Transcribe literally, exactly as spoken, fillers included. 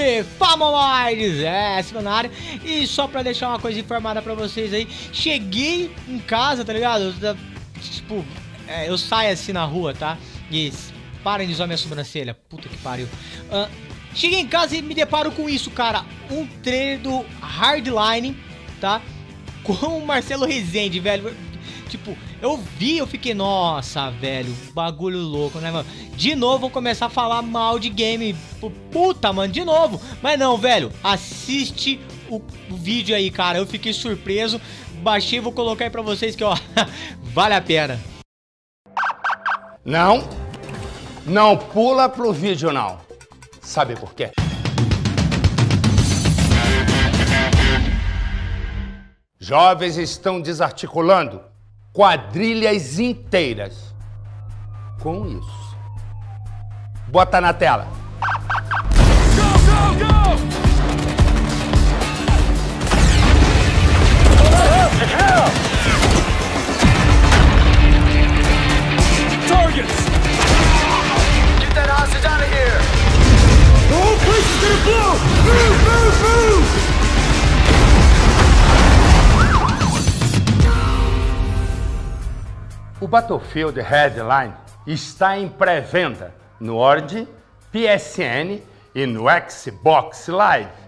Salve, Famoloides! É, esse na área. E só pra deixar uma coisa informada pra vocês aí, cheguei em casa, tá ligado? Tipo, é, eu saio assim na rua, tá? E parem de usar minha sobrancelha, puta que pariu. Uh, cheguei em casa e me deparo com isso, cara. Um trailer do Hardline, tá? Com o Marcelo Rezende, velho. Tipo, eu vi, eu fiquei, nossa, velho, bagulho louco, né, mano? De novo vou começar a falar mal de game. Puta, mano, de novo. Mas não, velho, assiste o, o vídeo aí, cara. Eu fiquei surpreso. Baixei, vou colocar aí pra vocês que, ó, vale a pena. Não, não pula pro vídeo, não. Sabe por quê? Jovens estão desarticulando quadrilhas inteiras com isso. Bota na tela. Go, go, go! Targets! Get that hostage out of here! The whole place is gonna blow! Move, move, move! O Battlefield Hardline está em pré-venda no Origin, P S N e no Xbox Live.